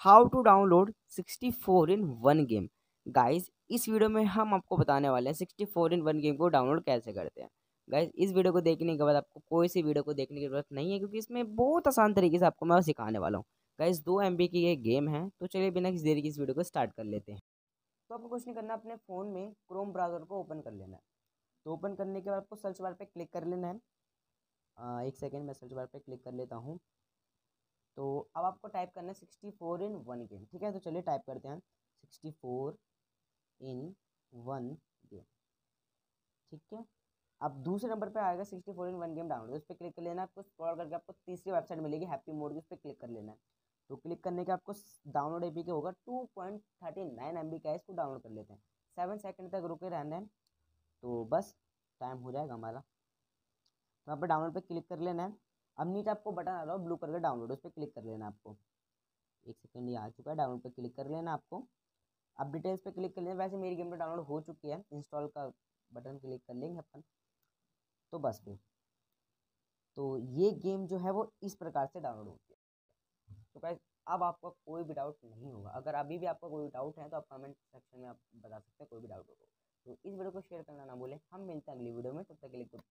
How to download 64 in one game. Guys इस video में हम आपको बताने वाले हैं 64 इन वन गेम को डाउनलोड कैसे करते हैं। गाइज इस वीडियो को देखने के बाद आपको कोई सी वीडियो को देखने की जरूरत नहीं है, क्योंकि इसमें बहुत आसान तरीके से आपको मैं सिखाने वाला हूँ। गाइज 2 MB की ये गेम है, तो चलिए बिना किसी देरी की इस वीडियो को स्टार्ट कर लेते हैं। तो आपको कुछ नहीं करना, अपने फ़ोन में क्रोम ब्राउज़र को ओपन कर लेना है। तो ओपन करने के बाद आपको सर्च बार पे क्लिक कर लेना है। एक सेकेंड, मैं सर्च बार पे क्लिक कर लेता हूँ। तो अब आपको टाइप करना है 64 इन वन गेम। ठीक है, तो चलिए टाइप करते हैं 64 इन वन गेम। ठीक है, अब दूसरे नंबर पे आएगा 64 इन वन गेम डाउनलोड, उस पर क्लिक कर लेना है। आपको स्क्रॉल करके आपको तीसरी वेबसाइट मिलेगी हैप्पी मोड की, उस पर क्लिक कर लेना है। तो क्लिक करने के आपको डाउनलोड APK होगा 2.39 MB का है, इसको डाउनलोड कर लेते हैं। 7 सेकंड तक रुके रहना है, तो बस टाइम हो जाएगा हमारा। तो यहाँ पर डाउनलोड पे क्लिक कर लेना है। अब नीचे आपको बटन आ रहा है ब्लू कलर का डाउनलोड, उस पर क्लिक कर लेना है आपको। एक सेकेंड, ये आ चुका है, डाउनलोड पे क्लिक कर लेना आपको। अब डिटेल्स पे क्लिक कर लेना। वैसे मेरी गेम तो डाउनलोड हो चुकी है, इंस्टॉल का बटन क्लिक कर लेंगे अपन, तो बस फिर तो ये गेम जो है वो इस प्रकार से डाउनलोड होती है। तो गाइस अब आपका कोई भी डाउट नहीं होगा। अगर अभी भी आपका कोई डाउट है तो आप कमेंट सेक्शन में आप बता सकते हैं, कोई भी डाउट होगा। तो इस वीडियो को शेयर करना ना भूलें। हम मिलते हैं अगली वीडियो में, तब तक के लिए